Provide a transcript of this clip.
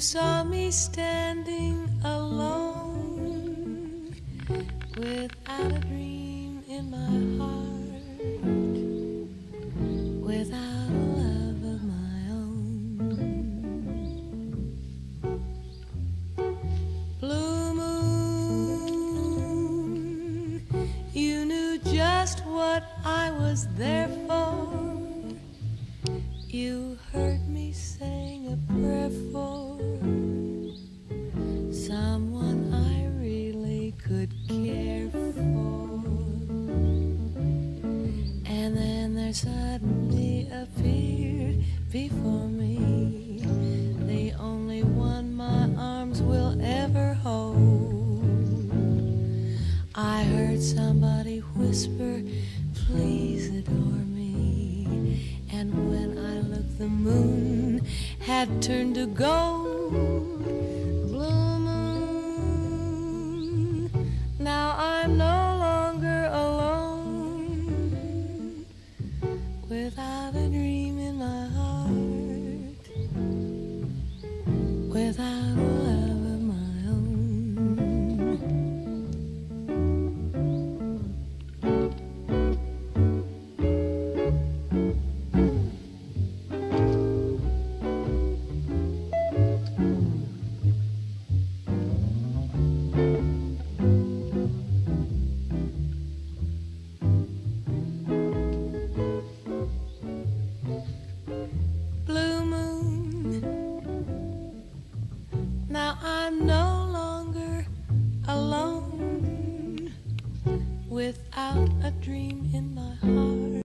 saw me standing alone, without a dream in my heart, without a love of my own. Blue moon, you knew just what I was there for. You heard me sing a prayer for someone I really could care for. And then there suddenly appeared before me the only one my arms will ever hold. I heard somebody whisper, please adore me. And when I looked, the moon had turned to gold. Blue moon, now I'm no longer alone, without a dream in my heart, without a love of my own. Now I'm no longer alone, without a dream in my heart.